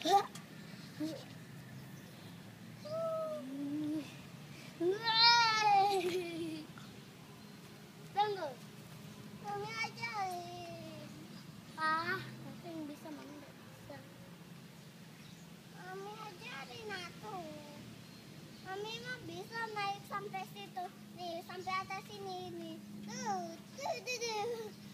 Tunggu. Mami ajarin. Tapi yang bisa Mami nggak bisa. Mami ajarin aku. Mami mah bisa naik sampai situ. Nih, sampai atas sini nih. Tuh.